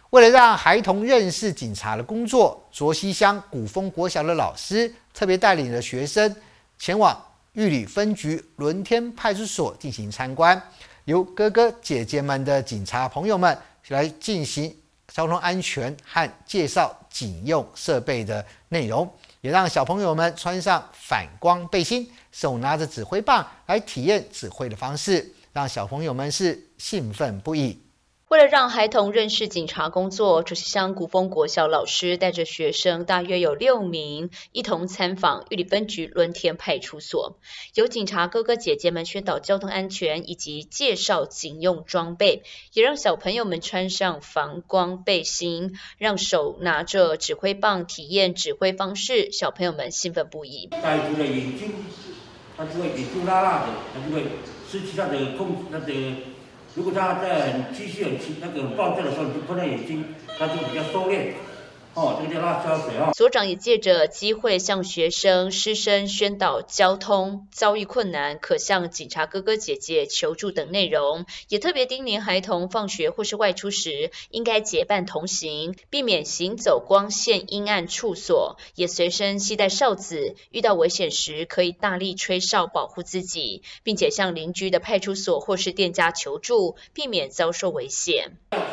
为了让孩童认识警察的工作，卓溪乡古风国小的老师特别带领了学生前往玉里分局伦天派出所进行参观，由哥哥姐姐们的警察朋友们来进行交通安全和介绍警用设备的内容，也让小朋友们穿上反光背心，手拿着指挥棒来体验指挥的方式，让小朋友们是兴奋不已。 为了让孩童认识警察工作，卓溪乡古风国小老师带着学生大约有6名，一同参访玉里分局伦天派出所，由警察哥哥姐姐们宣导交通安全以及介绍警用装备，也让小朋友们穿上防光背心，让手拿着指挥棒体验指挥方式，小朋友们兴奋不已。 戴住了眼镜，他就会眼珠辣辣的，他就会失去他的如果他在很继续那个爆炸的时候，你就碰到眼睛，他就比较收敛。这个叫辣椒水所长也借着机会向学生、师生宣导交通遭遇困难可向警察哥哥姐姐求助等内容，也特别叮咛孩童放学或是外出时应该结伴同行，避免行走光线阴暗处所，也随身携带哨子，遇到危险时可以大力吹哨保护自己，并且向邻居的派出所或是店家求助，避免遭受危险。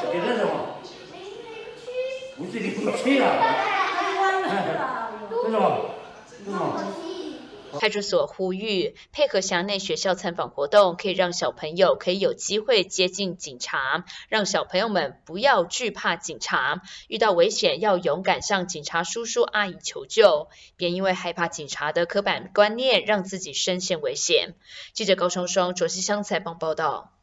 不是你不去啊？为什么？ 派出所呼吁配合辖内学校参访活动，可以让小朋友可以有机会接近警察，让小朋友们不要惧怕警察，遇到危险要勇敢向警察叔叔阿姨求救，别因为害怕警察的刻板观念让自己身陷危险。记者高双双卓溪乡采访报道。